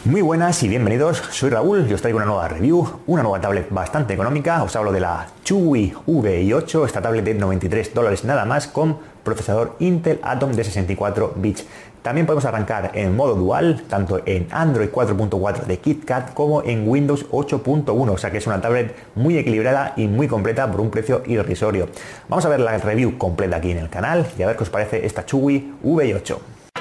Muy buenas y bienvenidos, soy Raúl y os traigo una nueva review, una nueva tablet bastante económica. Os hablo de la Chuwi VI8, esta tablet de $93 nada más con procesador Intel Atom de 64 bits. También podemos arrancar en modo dual, tanto en Android 4.4 de KitKat como en Windows 8.1, o sea que es una tablet muy equilibrada y muy completa por un precio irrisorio. Vamos a ver la review completa aquí en el canal y a ver qué os parece esta Chuwi VI8.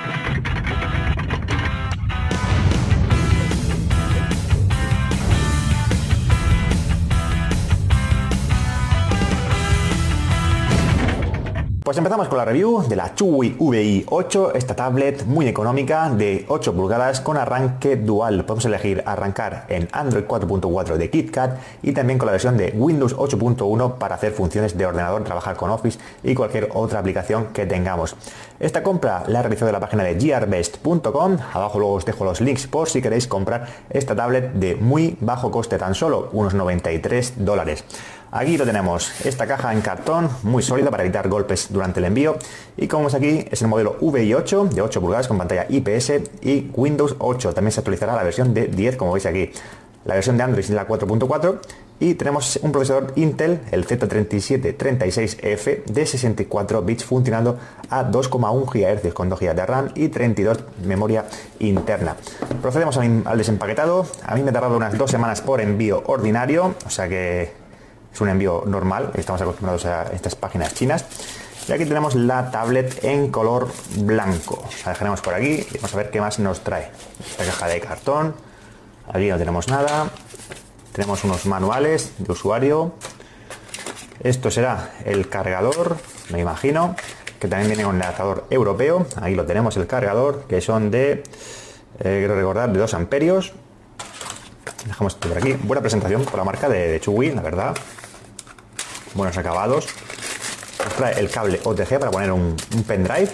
Pues empezamos con la review de la Chuwi VI8, esta tablet muy económica de 8 pulgadas con arranque dual. Podemos elegir arrancar en Android 4.4 de KitKat y también con la versión de Windows 8.1 para hacer funciones de ordenador, trabajar con Office y cualquier otra aplicación que tengamos. Esta compra la he realizado de la página de gearbest.com. Abajo luego os dejo los links por si queréis comprar esta tablet de muy bajo coste, tan solo unos $93. Aquí lo tenemos, esta caja en cartón muy sólida para evitar golpes durante el envío, y como vemos aquí es el modelo VI8 de 8 pulgadas con pantalla IPS y Windows 8. También se actualizará la versión de 10, como veis aquí. La versión de Android es la 4.4 y tenemos un procesador Intel, el Z3736F de 64 bits funcionando a 2,1 GHz con 2 GB de RAM y 32 memoria interna. Procedemos al desempaquetado. A mí me ha tardado unas 2 semanas por envío ordinario, o sea que es un envío normal, estamos acostumbrados a estas páginas chinas. Y aquí tenemos la tablet en color blanco. La dejaremos por aquí y vamos a ver qué más nos trae. Esta caja de cartón, aquí no tenemos nada. Tenemos unos manuales de usuario. Esto será el cargador, me imagino, que también viene con un adaptador europeo. Ahí lo tenemos, el cargador, que son de, quiero recordar, de 2 amperios. Dejamos esto por aquí. Buena presentación por la marca de Chuwi, la verdad. Buenos acabados. Nos trae el cable OTG para poner un pendrive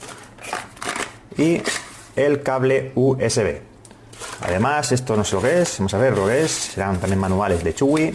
y el cable USB. Además, esto no sé lo que es. Vamos a ver lo que es. Serán también manuales de Chuwi.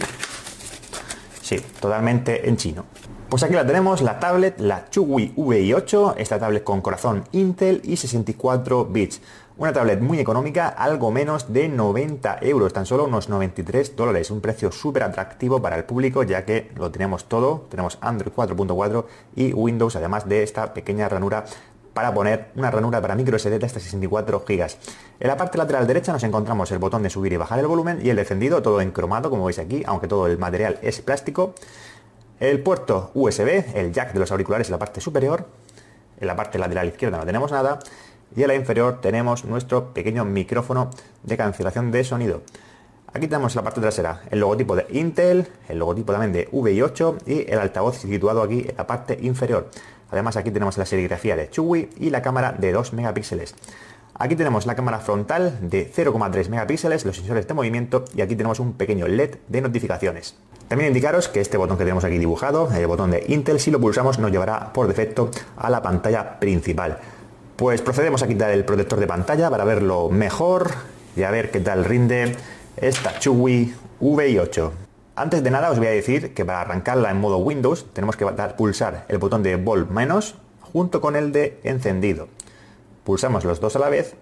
Sí, totalmente en chino. Pues aquí la tenemos, la tablet, la Chuwi VI8, esta tablet con corazón Intel y 64 bits. Una tablet muy económica, algo menos de 90 euros, tan solo unos $93, un precio súper atractivo para el público, ya que lo tenemos todo, tenemos Android 4.4 y Windows, además de esta pequeña ranura para poner una ranura para micro SD de hasta 64 GB. En la parte lateral derecha nos encontramos el botón de subir y bajar el volumen y el encendido, todo en cromado, como veis aquí, aunque todo el material es plástico. El puerto USB, el jack de los auriculares en la parte superior. En la parte lateral izquierda no tenemos nada. Y en la inferior tenemos nuestro pequeño micrófono de cancelación de sonido. Aquí tenemos en la parte trasera el logotipo de Intel, el logotipo también de VI8 y el altavoz situado aquí en la parte inferior. Además aquí tenemos la serigrafía de Chuwi y la cámara de 2 megapíxeles. Aquí tenemos la cámara frontal de 0,3 megapíxeles, los sensores de movimiento y aquí tenemos un pequeño LED de notificaciones. También indicaros que este botón que tenemos aquí dibujado, el botón de Intel, si lo pulsamos nos llevará por defecto a la pantalla principal. Pues procedemos a quitar el protector de pantalla para verlo mejor y a ver qué tal rinde esta Chuwi VI8. Antes de nada os voy a decir que para arrancarla en modo Windows tenemos que pulsar el botón de Vol menos junto con el de encendido. Pulsamos los dos a la vez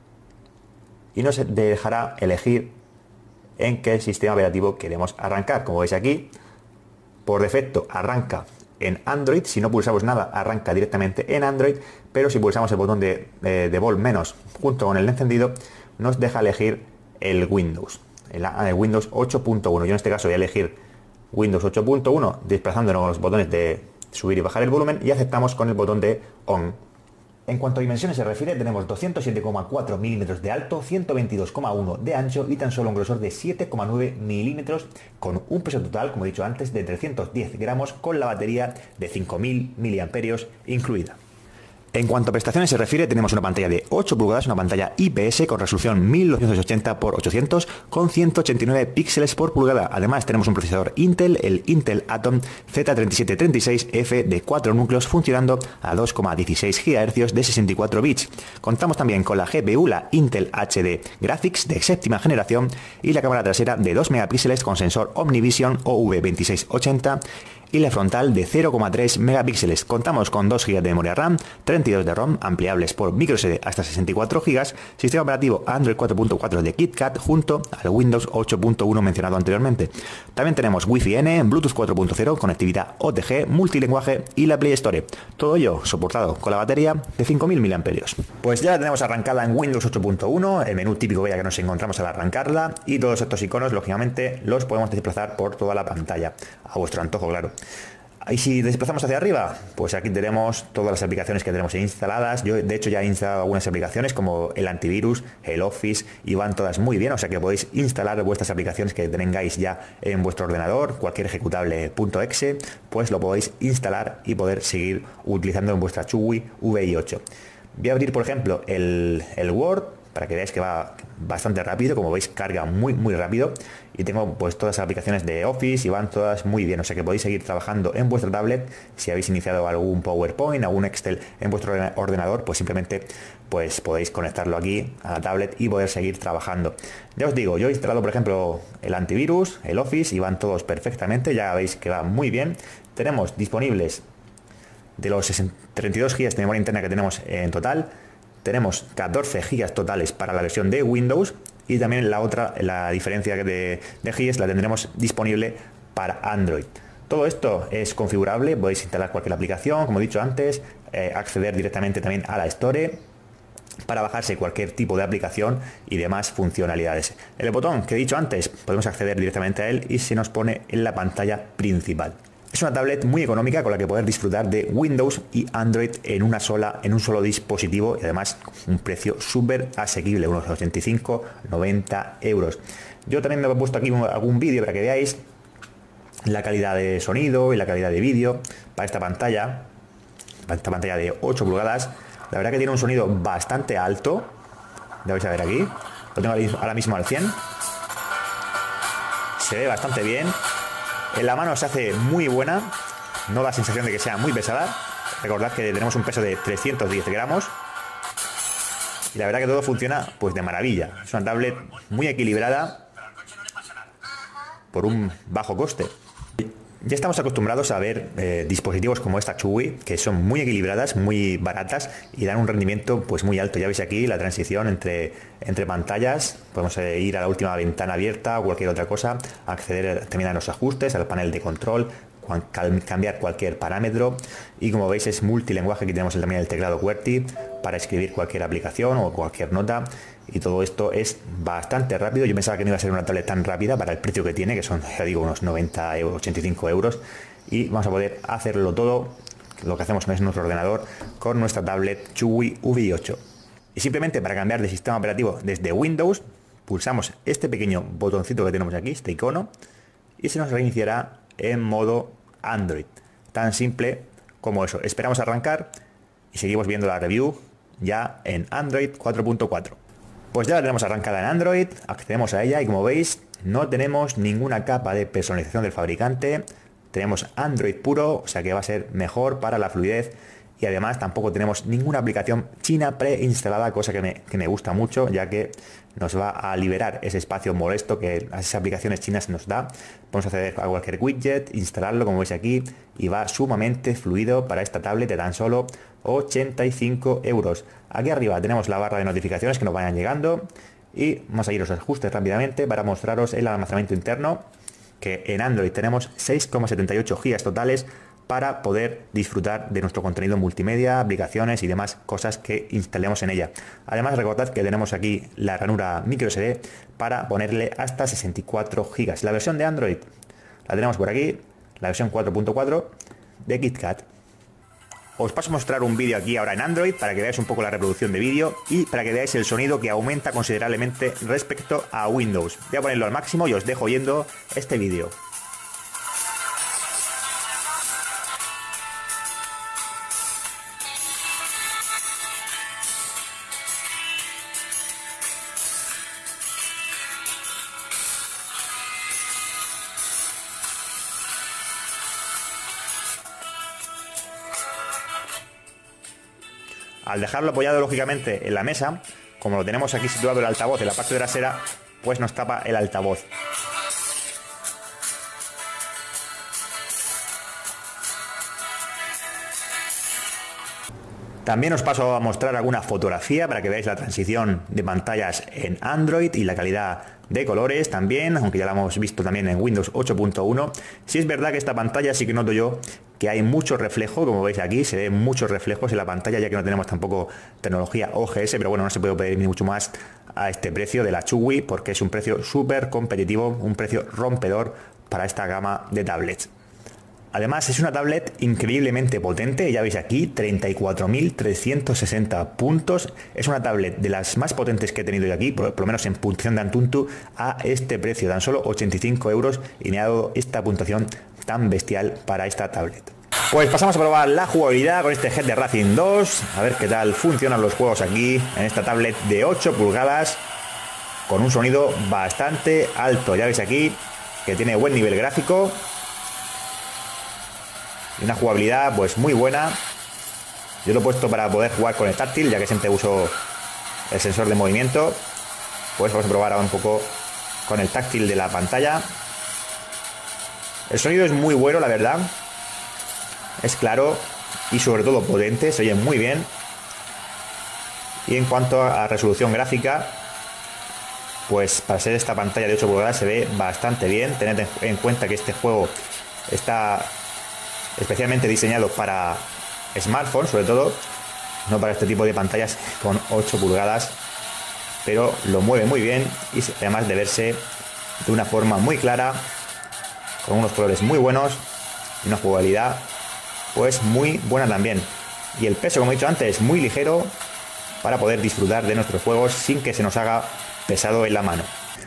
y nos dejará elegir en qué sistema operativo queremos arrancar. Como veis aquí, por defecto arranca en Android. Si no pulsamos nada, arranca directamente en Android, pero si pulsamos el botón de Vol menos junto con el encendido, nos deja elegir el Windows, el Windows 8.1. Yo en este caso voy a elegir Windows 8.1 desplazándonos los botones de subir y bajar el volumen y aceptamos con el botón de On. En cuanto a dimensiones se refiere, tenemos 207,4 milímetros de alto, 122,1 de ancho y tan solo un grosor de 7,9 milímetros, con un peso total, como he dicho antes, de 310 gramos, con la batería de 5000 miliamperios incluida. En cuanto a prestaciones se refiere, tenemos una pantalla de 8 pulgadas, una pantalla IPS con resolución 1980 x 800 con 189 píxeles por pulgada. Además tenemos un procesador Intel, el Intel Atom Z3736F de 4 núcleos funcionando a 2,16 GHz de 64 bits. Contamos también con la GPU, la Intel HD Graphics de séptima generación y la cámara trasera de 2 megapíxeles con sensor Omnivision OV2680. y la frontal de 0,3 megapíxeles. Contamos con 2 GB de memoria RAM, 32 de ROM, ampliables por microSD hasta 64 GB, sistema operativo Android 4.4 de KitKat junto al Windows 8.1 mencionado anteriormente. También tenemos Wi-Fi N, Bluetooth 4.0, conectividad OTG, multilenguaje y la Play Store. Todo ello soportado con la batería de 5000 mAh. Pues ya la tenemos arrancada en Windows 8.1, el menú típico que nos encontramos al arrancarla, y todos estos iconos lógicamente los podemos desplazar por toda la pantalla, a vuestro antojo, claro. Y si desplazamos hacia arriba, pues aquí tenemos todas las aplicaciones que tenemos instaladas. Yo de hecho ya he instalado algunas aplicaciones como el antivirus, el Office, y van todas muy bien, o sea que podéis instalar vuestras aplicaciones que tengáis ya en vuestro ordenador, cualquier ejecutable .exe, pues lo podéis instalar y poder seguir utilizando en vuestra Chewy VI8. Voy a abrir por ejemplo el Word, para que veáis que va bastante rápido, como veis carga muy rápido, y tengo pues todas las aplicaciones de Office y van todas muy bien, o sea que podéis seguir trabajando en vuestra tablet. Si habéis iniciado algún PowerPoint, algún Excel en vuestro ordenador, pues simplemente pues podéis conectarlo aquí a la tablet y poder seguir trabajando. Ya os digo, yo he instalado por ejemplo el antivirus, el Office, y van todos perfectamente, ya veis que va muy bien. Tenemos disponibles de los 32 GB de memoria interna que tenemos en total, tenemos 14 GB totales para la versión de Windows, y también la diferencia de GB la tendremos disponible para Android. Todo esto es configurable, podéis instalar cualquier aplicación, como he dicho antes, acceder directamente también a la Store para bajarse cualquier tipo de aplicación y demás funcionalidades. El botón que he dicho antes, podemos acceder directamente a él y se nos pone en la pantalla principal. Es una tablet muy económica con la que poder disfrutar de Windows y Android en un solo dispositivo, y además un precio súper asequible, unos 85-90 euros. Yo también me he puesto aquí algún vídeo para que veáis la calidad de sonido y la calidad de vídeo para esta pantalla de 8 pulgadas. La verdad que tiene un sonido bastante alto, lo vais a ver aquí, lo tengo ahora mismo al 100, se ve bastante bien. En la mano se hace muy buena, no da sensación de que sea muy pesada. Recordad que tenemos un peso de 310 gramos. Y la verdad que todo funciona pues de maravilla. Es una tablet muy equilibrada por un bajo coste. Ya estamos acostumbrados a ver dispositivos como esta Chewy, que son muy equilibradas, muy baratas y dan un rendimiento pues muy alto. Ya veis aquí la transición entre pantallas. Podemos ir a la última ventana abierta o cualquier otra cosa, acceder también a los ajustes, al panel de control, cambiar cualquier parámetro, y como veis es multilenguaje. Aquí tenemos también el teclado QWERTY para escribir cualquier aplicación o cualquier nota, y todo esto es bastante rápido. Yo pensaba que no iba a ser una tablet tan rápida para el precio que tiene, que son, ya digo, unos 90 euros, 85 euros, y vamos a poder hacerlo todo lo que hacemos en nuestro ordenador con nuestra tablet Chewy VI8. Y simplemente para cambiar de sistema operativo desde Windows, pulsamos este pequeño botoncito que tenemos aquí, este icono, y se nos reiniciará en modo Android. Tan simple como eso. Esperamos arrancar y seguimos viendo la review ya en Android 4.4. Pues ya la tenemos arrancada en Android, accedemos a ella y como veis no tenemos ninguna capa de personalización del fabricante. Tenemos Android puro, o sea que va a ser mejor para la fluidez, y además tampoco tenemos ninguna aplicación china preinstalada, cosa que me gusta mucho, ya que nos va a liberar ese espacio molesto que a esas aplicaciones chinas nos da. Podemos acceder a cualquier widget, instalarlo como veis aquí, y va sumamente fluido para esta tablet de tan solo 85 euros. Aquí arriba tenemos la barra de notificaciones que nos vayan llegando, y vamos a ir a los ajustes rápidamente para mostraros el almacenamiento interno, que en Android tenemos 6,78 GB totales para poder disfrutar de nuestro contenido multimedia, aplicaciones y demás cosas que instalemos en ella. Además, recordad que tenemos aquí la ranura microSD para ponerle hasta 64 GB. La versión de Android la tenemos por aquí, la versión 4.4 de KitKat. Os paso a mostrar un vídeo aquí ahora en Android para que veáis un poco la reproducción de vídeo y para que veáis el sonido, que aumenta considerablemente respecto a Windows. Voy a ponerlo al máximo y os dejo oyendo este vídeo. Al dejarlo apoyado lógicamente en la mesa, como lo tenemos aquí situado el altavoz en la parte trasera, pues nos tapa el altavoz. También os paso a mostrar alguna fotografía para que veáis la transición de pantallas en Android y la calidad de colores también, aunque ya la hemos visto también en Windows 8.1. Sí es verdad que esta pantalla sí que noto yo que hay mucho reflejo, como veis aquí, se ven muchos reflejos en la pantalla, ya que no tenemos tampoco tecnología OGS, pero bueno, no se puede pedir ni mucho más a este precio de la Chuwi, porque es un precio súper competitivo, un precio rompedor para esta gama de tablets. Además es una tablet increíblemente potente, ya veis aquí 34.360 puntos, es una tablet de las más potentes que he tenido yo aquí, por lo menos en puntuación de Antutu, a este precio, tan solo 85 euros, y me ha dado esta puntuación tan bestial para esta tablet. Pues pasamos a probar la jugabilidad con este GT Racing 2, a ver qué tal funcionan los juegos aquí en esta tablet de 8 pulgadas, con un sonido bastante alto, ya veis aquí que tiene buen nivel gráfico. Y una jugabilidad pues muy buena. Yo lo he puesto para poder jugar con el táctil, ya que siempre uso el sensor de movimiento. Pues vamos a probar ahora un poco con el táctil de la pantalla. El sonido es muy bueno, la verdad. Es claro y sobre todo potente, se oye muy bien. Y en cuanto a resolución gráfica, pues para ser esta pantalla de 8 pulgadas se ve bastante bien. Tened en cuenta que este juego está especialmente diseñado para smartphones, sobre todo, no para este tipo de pantallas con 8 pulgadas, pero lo mueve muy bien y además de verse de una forma muy clara, con unos colores muy buenos y una jugabilidad pues muy buena también. Y el peso, como he dicho antes, es muy ligero para poder disfrutar de nuestros juegos sin que se nos haga pesado en la mano.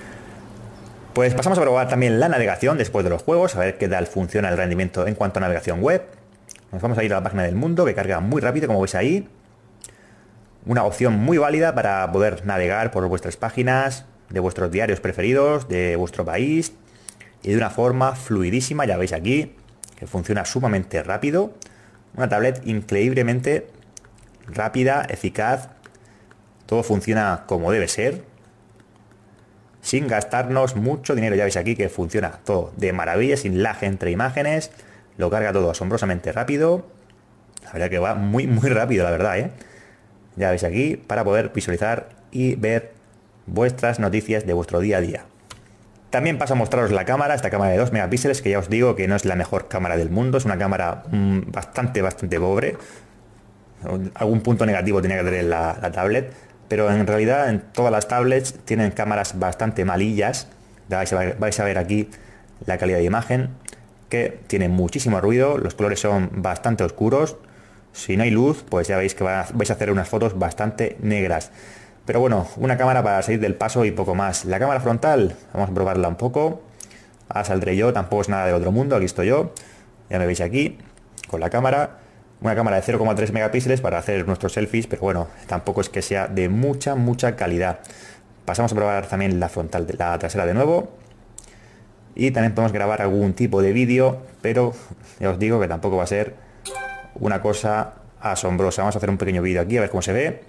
Pues pasamos a probar también la navegación después de los juegos, a ver qué tal funciona el rendimiento en cuanto a navegación web. Nos vamos a ir a la página del mundo, que carga muy rápido, como veis ahí. Una opción muy válida para poder navegar por vuestras páginas, de vuestros diarios preferidos, de vuestro país, y de una forma fluidísima, ya veis aquí, que funciona sumamente rápido. Una tablet increíblemente rápida, eficaz, todo funciona como debe ser, sin gastarnos mucho dinero. Ya veis aquí que funciona todo de maravilla, sin lag entre imágenes, lo carga todo asombrosamente rápido. La verdad que va muy rápido, la verdad, ¿eh? Ya veis aquí, para poder visualizar y ver vuestras noticias de vuestro día a día. También paso a mostraros la cámara, esta cámara de 2 megapíxeles, que ya os digo que no es la mejor cámara del mundo, es una cámara bastante pobre. Algún punto negativo tenía que tener la tablet, pero en realidad en todas las tablets tienen cámaras bastante malillas. Vais a ver aquí la calidad de imagen, que tiene muchísimo ruido, los colores son bastante oscuros, si no hay luz pues ya veis que vais a hacer unas fotos bastante negras. Pero bueno, una cámara para salir del paso y poco más. La cámara frontal, vamos a probarla un poco. Ahora saldré yo, tampoco es nada de otro mundo, aquí estoy yo, ya me veis aquí con la cámara. Una cámara de 0,3 megapíxeles para hacer nuestros selfies, pero bueno, tampoco es que sea de mucha calidad. Pasamos a probar también la frontal, la trasera de nuevo. Y también podemos grabar algún tipo de vídeo, pero ya os digo que tampoco va a ser una cosa asombrosa. Vamos a hacer un pequeño vídeo aquí, a ver cómo se ve.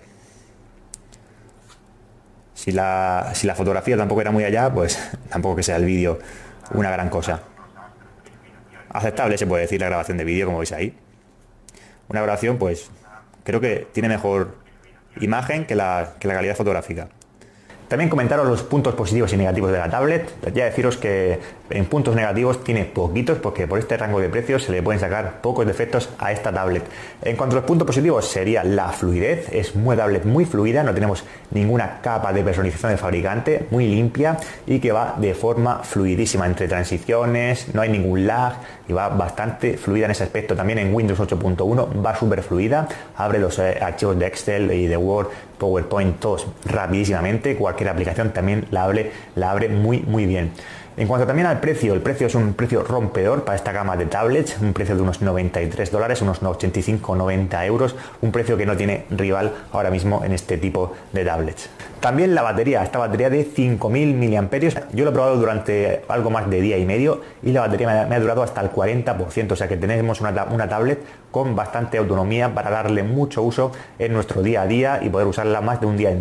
Si la fotografía tampoco era muy allá, pues tampoco que sea el vídeo una gran cosa. Aceptable se puede decir la grabación de vídeo, como veis ahí. Una grabación, pues, creo que tiene mejor imagen que la calidad fotográfica. También comentaros los puntos positivos y negativos de la tablet. Ya deciros que en puntos negativos tiene poquitos, porque por este rango de precios se le pueden sacar pocos defectos a esta tablet. En cuanto a los puntos positivos sería la fluidez. Es una tablet muy fluida, no tenemos ninguna capa de personalización del fabricante, muy limpia y que va de forma fluidísima entre transiciones, no hay ningún lag y va bastante fluida en ese aspecto. También en Windows 8.1 va súper fluida, abre los archivos de Excel y de Word, PowerPoint, todos rapidísimamente. Cualquier aplicación también la abre muy bien. En cuanto también al precio, el precio es un precio rompedor para esta gama de tablets, un precio de unos 93 dólares, unos 85-90 euros, un precio que no tiene rival ahora mismo en este tipo de tablets. También la batería, esta batería de 5000 mAh, yo lo he probado durante algo más de día y medio y la batería me ha durado hasta el 40%, o sea que tenemos una tablet con bastante autonomía para darle mucho uso en nuestro día a día y poder usarla más de un día entero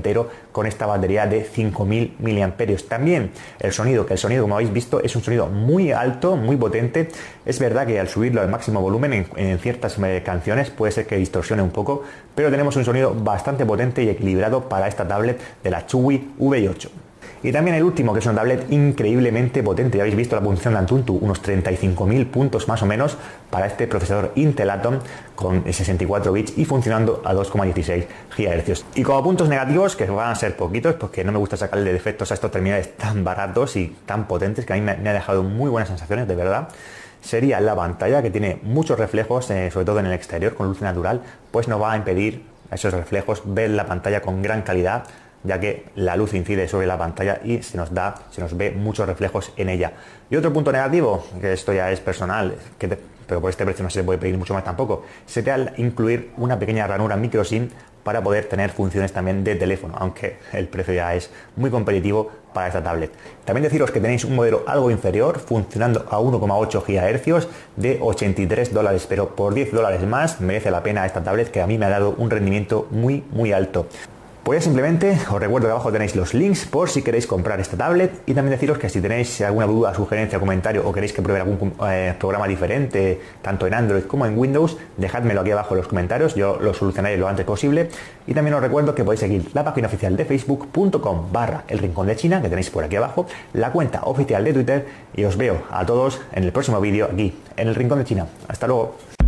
con esta batería de 5000 mAh. También el sonido, como habéis visto es un sonido muy alto, muy potente. Es verdad que al subirlo al máximo volumen en ciertas canciones puede ser que distorsione un poco, pero tenemos un sonido bastante potente y equilibrado para esta tablet de la Chuwi V8. Y también el último, que es una tablet increíblemente potente. Ya habéis visto la puntuación de Antutu, unos 35.000 puntos más o menos para este procesador Intel Atom con 64 bits y funcionando a 2,16 GHz. Y como puntos negativos, que van a ser poquitos, porque no me gusta sacarle defectos a estos terminales tan baratos y tan potentes, que a mí me ha dejado muy buenas sensaciones, de verdad, sería la pantalla, que tiene muchos reflejos, sobre todo en el exterior, con luz natural, pues nos va a impedir a esos reflejos ver la pantalla con gran calidad, ya que la luz incide sobre la pantalla y se nos ve muchos reflejos en ella. Y otro punto negativo, que esto ya es personal, pero por este precio no se puede pedir mucho más tampoco, sería incluir una pequeña ranura micro SIM para poder tener funciones también de teléfono, aunque el precio ya es muy competitivo para esta tablet. También deciros que tenéis un modelo algo inferior, funcionando a 1,8 GHz de $83, pero por $10 más merece la pena esta tablet, que a mí me ha dado un rendimiento muy alto. Pues simplemente os recuerdo que abajo tenéis los links por si queréis comprar esta tablet, y también deciros que si tenéis alguna duda, sugerencia, comentario o queréis que pruebe algún programa diferente tanto en Android como en Windows, dejádmelo aquí abajo en los comentarios, yo lo solucionaré lo antes posible. Y también os recuerdo que podéis seguir la página oficial de facebook.com/El Rincón de China, que tenéis por aquí abajo, la cuenta oficial de Twitter, y os veo a todos en el próximo vídeo aquí en El Rincón de China. Hasta luego.